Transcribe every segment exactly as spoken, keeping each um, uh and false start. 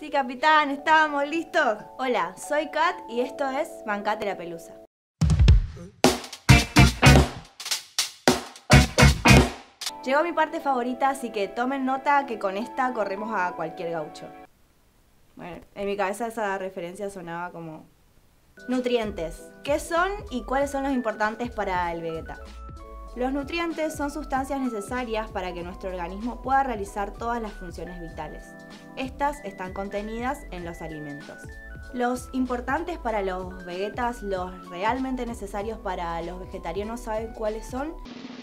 Sí, capitán, ¿estábamos listos? Hola, soy Kat y esto es Bancate la Pelusa. Llegó mi parte favorita, así que tomen nota que con esta corremos a cualquier gaucho. Bueno, en mi cabeza esa referencia sonaba como... Nutrientes. ¿Qué son y cuáles son los importantes para el Vegeta? Los nutrientes son sustancias necesarias para que nuestro organismo pueda realizar todas las funciones vitales. Estas están contenidas en los alimentos. Los importantes para los vegetas, los realmente necesarios para los vegetarianos, ¿saben cuáles son?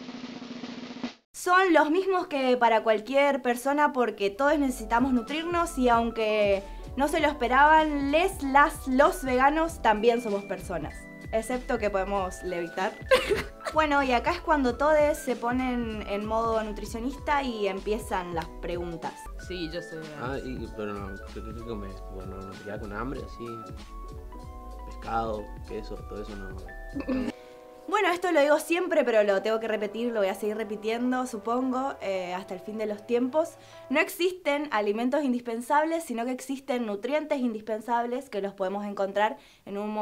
Son los mismos que para cualquier persona porque todos necesitamos nutrirnos y aunque no se lo esperaban, les, las, los veganos también somos personas. Excepto que podemos levitar. Bueno, y acá es cuando todos se ponen en modo nutricionista y empiezan las preguntas. Sí, yo sé. Ah, y, pero no, ¿qué, qué comes? Bueno, no te queda con hambre, así. Pescado, queso, todo eso no. Bueno, esto lo digo siempre, pero lo tengo que repetir, lo voy a seguir repitiendo, supongo, eh, hasta el fin de los tiempos. No existen alimentos indispensables, sino que existen nutrientes indispensables que los podemos encontrar en un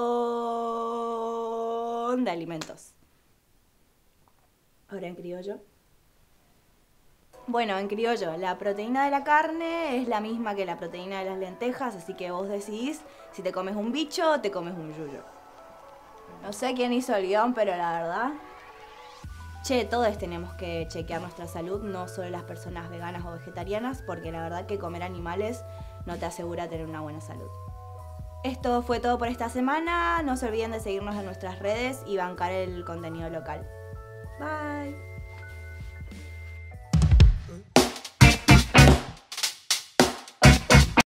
montón de alimentos. Ahora en criollo. Bueno, en criollo, la proteína de la carne es la misma que la proteína de las lentejas, así que vos decidís si te comes un bicho o te comes un yuyo. No sé quién hizo el guión, pero la verdad... Che, todos tenemos que chequear nuestra salud, no solo las personas veganas o vegetarianas, porque la verdad que comer animales no te asegura tener una buena salud. Esto fue todo por esta semana. No se olviden de seguirnos en nuestras redes y bancar el contenido local. Bye.